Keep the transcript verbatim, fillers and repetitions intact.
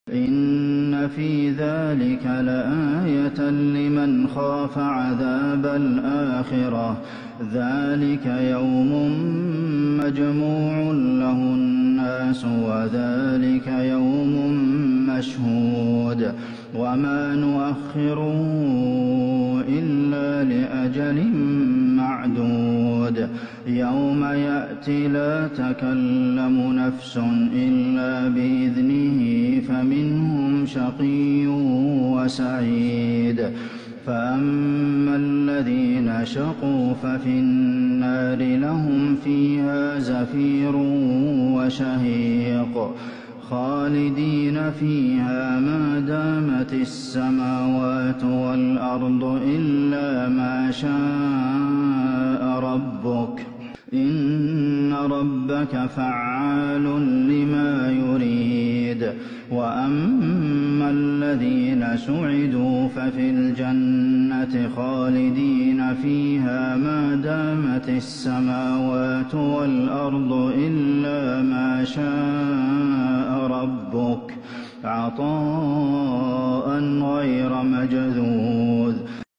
إن في ذلك لآية لمن خاف عذاب الآخرة ذلك يوم مجموع له الناس وذلك يوم مشهود وما نؤخره إلا لأجل معدود يوم يأتي لا تكلم نفس إلا بإذنه فمنهم شقي وسعيد فأما الذين شقوا ففي النار لهم فيها زفير وشهيق خالدين فيها ما دامت السماوات والأرض إلا ما شاء ربك إن ربك فعال لما يريد وأما الذين سعدوا ففي الجنة خالدين فيها ما دامت السماوات والأرض إلا ما شاء ربك عطاء غير مجذوذ